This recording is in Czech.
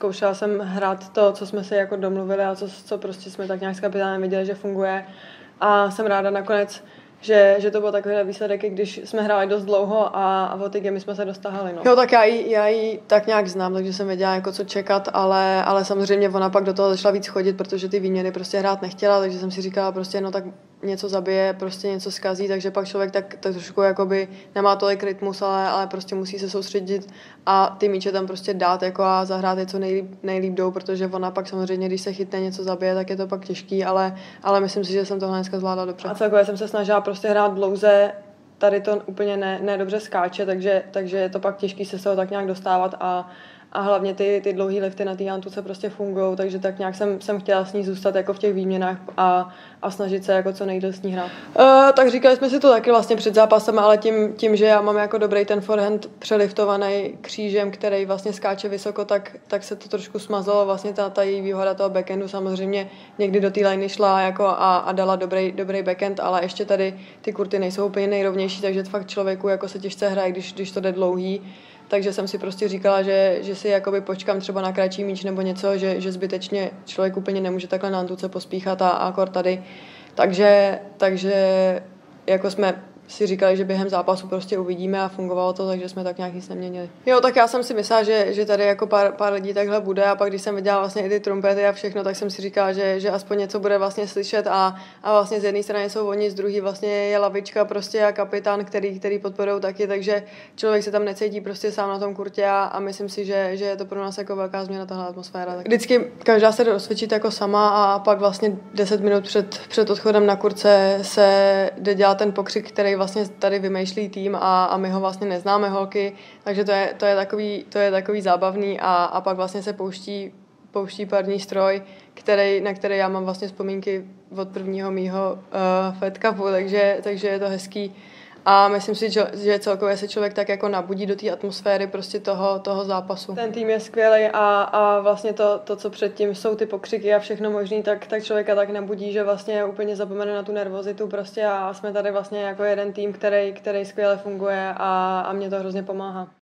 zkoušela jsem hrát to, co jsme si jako domluvili a co prostě jsme tak nějak s kapitánem viděli, že funguje. A jsem ráda nakonec, že to byl takový výsledek, i když jsme hráli dost dlouho a o ty gamy jsme se dostahali. No. Jo, tak já ji tak nějak znám, takže jsem věděla, jako co čekat, ale samozřejmě ona pak do toho začala víc chodit, protože ty výměny prostě hrát nechtěla, takže jsem si říkala prostě, no tak něco zabije, prostě něco zkazí, takže pak člověk tak trošku jakoby nemá tolik rytmus, ale prostě musí se soustředit a ty míče tam prostě dát jako a zahrát je co nejlíp jdou, protože ona pak samozřejmě, když se chytne něco zabije, tak je to pak těžký, ale myslím si, že jsem tohle dneska zvládla dobře. A celkově jsem se snažila prostě hrát dlouze, tady to úplně ne dobře skáče, takže je to pak těžký se z toho tak nějak dostávat a hlavně ty dlouhý lifty na té Antuce prostě fungují, takže tak nějak jsem chtěla s ní zůstat jako v těch výměnách a snažit se jako co nejdýl s ní hrát. Tak říkali jsme si to taky vlastně před zápasem, ale tím, že já mám jako dobrý ten forehand přeliftovaný křížem, který vlastně skáče vysoko, tak se to trošku smazalo, vlastně ta její výhoda toho backhandu samozřejmě někdy do té liney šla jako a dala dobrý backhand, ale ještě tady ty kurty nejsou úplně nejrovnější, takže fakt člověku jako se těžce hraje, když to jde dlouhý. Takže jsem si prostě říkala, že si jakoby počkám třeba na kratší míč nebo něco, že zbytečně člověk úplně nemůže takhle na Antuce pospíchat a akor tady. Takže jako jsme si říkali, že během zápasu prostě uvidíme a fungovalo to, takže jsme tak nějak nic neměnili. Jo, tak já jsem si myslela, že tady jako pár lidí takhle bude a pak když jsem viděla vlastně i ty trumpety a všechno, tak jsem si říkala, že aspoň něco bude vlastně slyšet a vlastně z jedné strany jsou oni, z druhé vlastně je lavička prostě a kapitán, který podporují taky, takže člověk se tam necítí prostě sám na tom kurtě a myslím si, že je to pro nás jako velká změna tahle atmosféra. Tak vždycky každá se jde osvědčit jako sama a pak vlastně 10 minut před odchodem na kurce se jde dělat ten pokřik, který vlastně tady vymýšlí tým a my ho vlastně neznáme holky, takže to je takový zábavný a pak vlastně se pouští parní stroj, na který já mám vlastně vzpomínky od prvního mýho Fed Cupu, takže je to hezký. A myslím si, že celkově se člověk tak jako nabudí do té atmosféry prostě toho zápasu. Ten tým je skvělý a vlastně to, co předtím jsou ty pokřiky a všechno možný, tak člověka tak nabudí, že vlastně úplně zapomene na tu nervozitu prostě a jsme tady vlastně jako jeden tým, který skvěle funguje a mě to hrozně pomáhá.